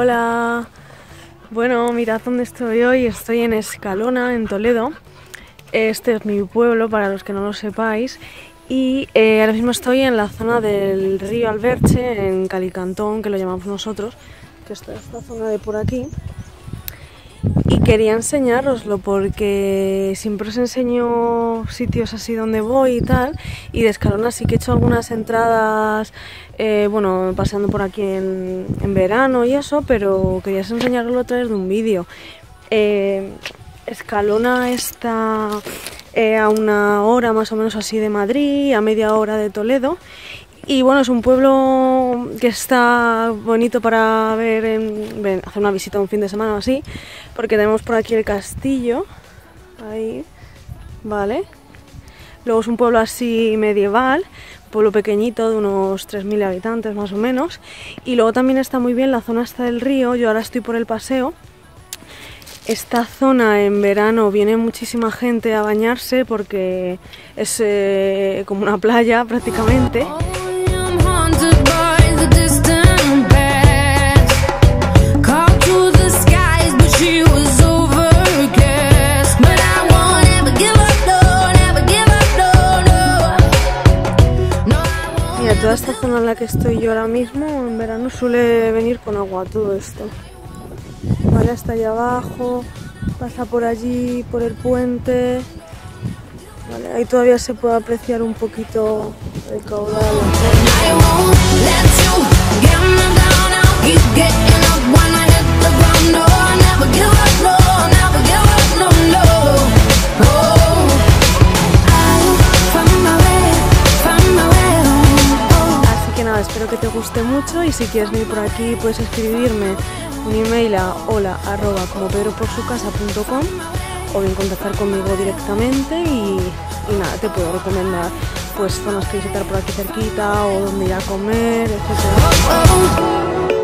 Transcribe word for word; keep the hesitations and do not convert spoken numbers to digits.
Hola. Bueno, mirad dónde estoy hoy. Estoy en Escalona, en Toledo. Este es mi pueblo, para los que no lo sepáis. Y eh, ahora mismo estoy en la zona del río Alberche, en Calicantón, que lo llamamos nosotros, que está esta zona de por aquí. Y quería enseñároslo porque siempre os enseño sitios así donde voy y tal. Y de Escalona sí que he hecho algunas entradas, eh, bueno, paseando por aquí en, en verano y eso, pero quería enseñaroslo a través de un vídeo. Eh, Escalona está eh, a una hora más o menos así de Madrid, a media hora de Toledo. Y bueno, es un pueblo que está bonito para ver, en, ven, hacer una visita un fin de semana o así, porque tenemos por aquí el castillo, ahí, ¿vale? Luego es un pueblo así medieval, un pueblo pequeñito de unos tres mil habitantes más o menos. Y luego también está muy bien la zona esta del río. Yo ahora estoy por el paseo. Esta zona en verano viene muchísima gente a bañarse porque es eh, como una playa prácticamente. Mira, toda esta zona en la que estoy yo ahora mismo en verano suele venir con agua todo esto. Vale, hasta allá abajo, pasa por allí, por el puente. Vale, ahí todavía se puede apreciar un poquito el caudal. Así que nada, espero que te guste mucho y si quieres venir por aquí puedes escribirme un email a hola arroba como pedro por su casa punto com o bien contactar conmigo directamente y, y nada, te puedo recomendar pues zonas que visitar por aquí cerquita o donde ir a comer, etcétera.